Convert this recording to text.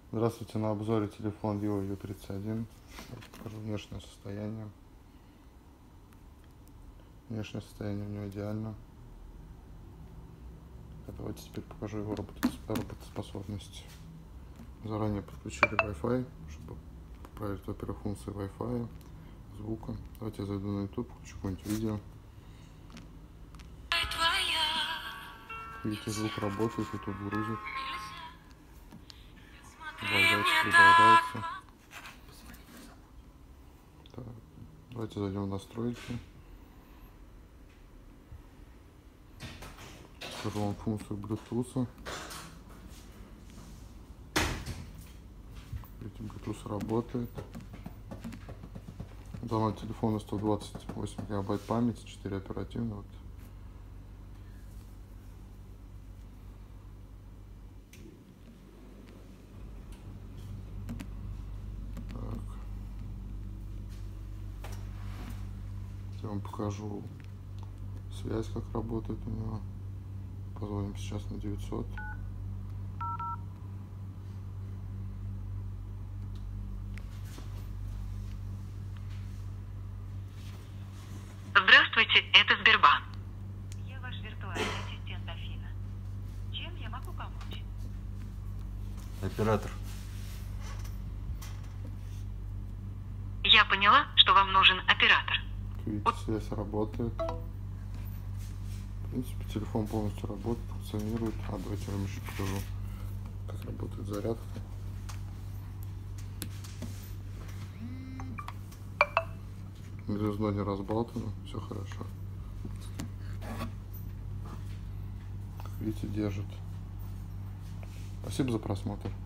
Здравствуйте, на обзоре телефон Vivo U31. Покажу внешнее состояние. Внешнее состояние у него идеально. Давайте теперь покажу его работоспособность. Заранее подключили Wi-Fi, чтобы поправить, во-первых, функции Wi-Fi, звука. Давайте я зайду на YouTube, включу какое-нибудь видео. Видите, звук работает, YouTube грузит. Продолжается. Так, давайте зайдем в настройки. Скажу вам функцию Bluetooth. Видите, Bluetooth работает. У данного телефона 128 гигабайт памяти, 4 оперативных. Вот. Я вам покажу связь, как работает у него. Позвоним сейчас на 900. Здравствуйте, это Сбербанк. Я ваш виртуальный ассистент Афина. Чем я могу помочь? Оператор. Я поняла, что вам нужен оператор. Видите, связь работает. В принципе, телефон полностью работает, функционирует. Давайте я вам еще покажу, как работает зарядка. Гнездо не разбалтано, все хорошо. Как видите, держит. Спасибо за просмотр.